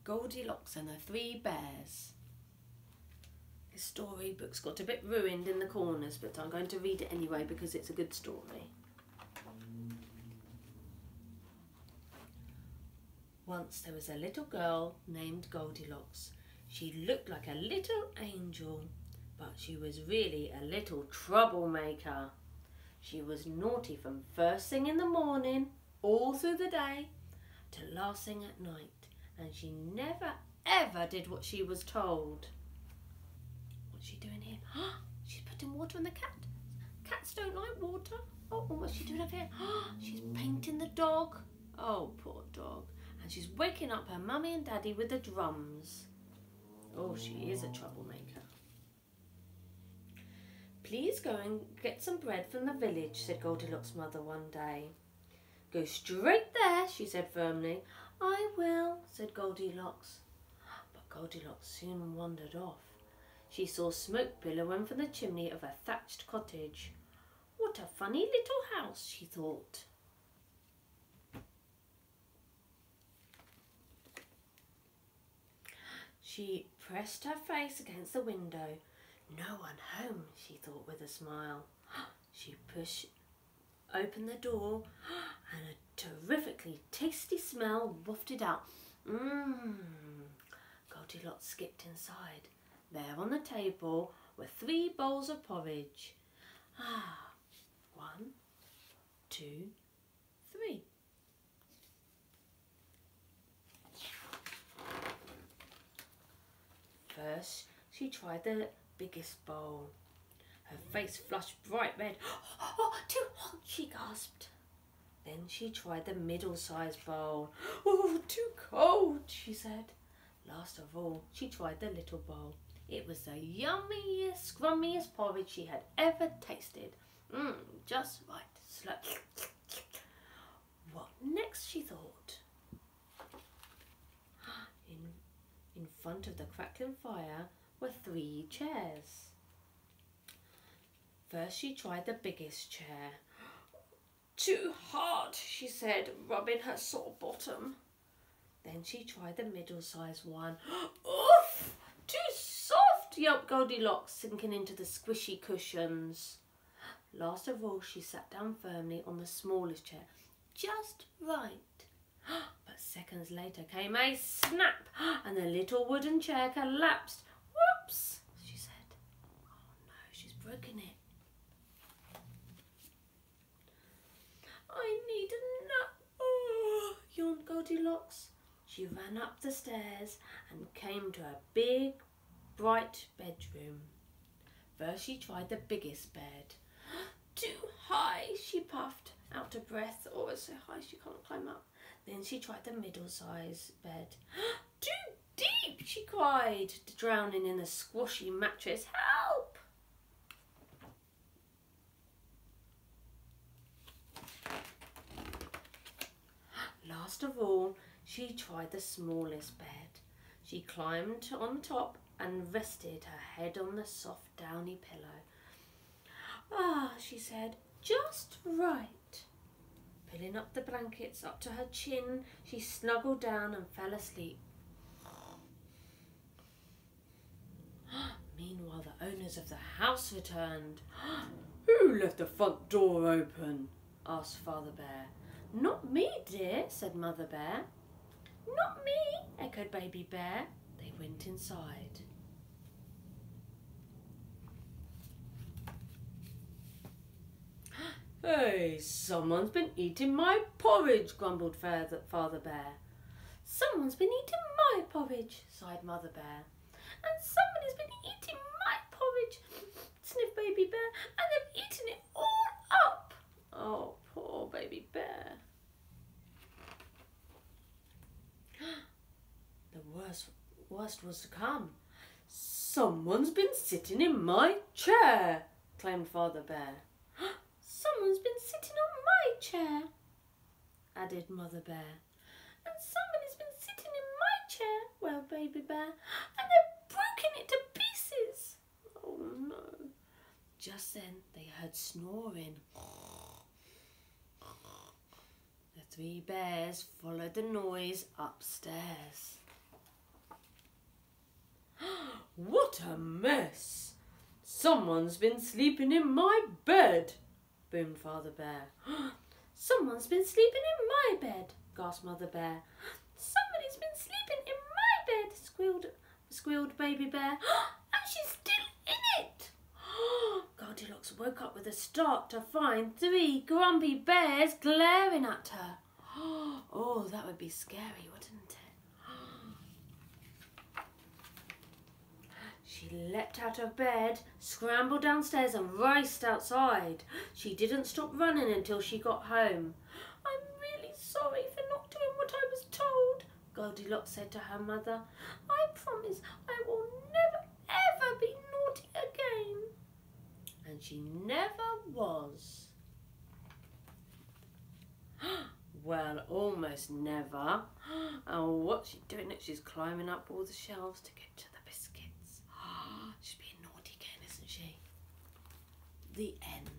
Goldilocks and the Three Bears. The storybook's got a bit ruined in the corners, but I'm going to read it anyway because it's a good story. Once there was a little girl named Goldilocks. She looked like a little angel, but she was really a little troublemaker. She was naughty from first thing in the morning, all through the day, to last thing at night, and she never ever did what she was told. What's she doing here? She's putting water on the cat. Cats don't like water. Oh, what's she doing up here? She's painting the dog. Oh, poor dog. And she's waking up her mummy and daddy with the drums. Oh, she is a troublemaker. Please go and get some bread from the village, said Goldilocks' mother one day. Go straight there, she said firmly. I will, said Goldilocks. But Goldilocks soon wandered off. She saw smoke billowing from the chimney of a thatched cottage. What a funny little house, she thought. She pressed her face against the window. No one home, she thought with a smile. She pushed open the door and a terrifically tasty smell wafted out. Goldilocks skipped inside. There on the table were 3 bowls of porridge. 1, 2, 3. First, she tried the biggest bowl. Her face flushed bright red. Oh, too hot, she gasped. Then she tried the middle-sized bowl. Oh, too cold, she said. Last of all, she tried the little bowl. It was the yummiest, scrummiest porridge she had ever tasted. Just right. Slow. What next, she thought. In front of the crackling fire were 3 chairs. First she tried the biggest chair. Too hard, she said, rubbing her sore bottom. Then she tried the middle-sized one. Oof! Too soft, yelped Goldilocks, sinking into the squishy cushions. Last of all, she sat down firmly on the smallest chair. Just right. But seconds later came a snap, and the little wooden chair collapsed. Whoops, she said. Oh no, she's broken it. I need a nap. Oh, yawned Goldilocks. She ran up the stairs and came to a big, bright bedroom. First she tried the biggest bed. Too high, she puffed, out of breath. Oh, it's so high she can't climb up. Then she tried the middle-sized bed. Too deep, she cried, drowning in the squashy mattress. Help! Last of all, she tried the smallest bed. She climbed on top and rested her head on the soft, downy pillow. Ah, she said, just right. Pulling up the blankets up to her chin, she snuggled down and fell asleep. Meanwhile, the owners of the house returned. Who left the front door open? Asked Father Bear. Not me, dear, said Mother Bear. Not me, echoed Baby Bear. They went inside. Hey, someone's been eating my porridge, grumbled Father Bear. Someone's been eating my porridge, sighed Mother Bear. And somebody's been eating my porridge, sniffed Baby Bear, and they've eaten it all up. Oh, poor Baby Bear. The worst was to come. Someone's been sitting in my chair, claimed Father Bear. Someone's been sitting on my chair, added Mother Bear. And somebody's been sitting in my chair, wailed Baby Bear, and they've broken it to pieces. Oh no. Just then they heard snoring. The 3 bears followed the noise upstairs. What a mess! Someone's been sleeping in my bed, boomed Father Bear. Someone's been sleeping in my bed, gasped Mother Bear. Somebody's been sleeping in my bed, squealed Baby Bear. And she's still in it! Goldilocks woke up with a start to find 3 grumpy bears glaring at her. Oh, that would be scary, wouldn't it? She leapt out of bed, scrambled downstairs and raced outside. She didn't stop running until she got home. I'm really sorry for not doing what I was told, Goldilocks said to her mother. I promise I will never ever be naughty again. And she never was. Well, almost never. And what's she doing? She's climbing up all the shelves to get to the biscuits. She's being naughty again, isn't she? The end.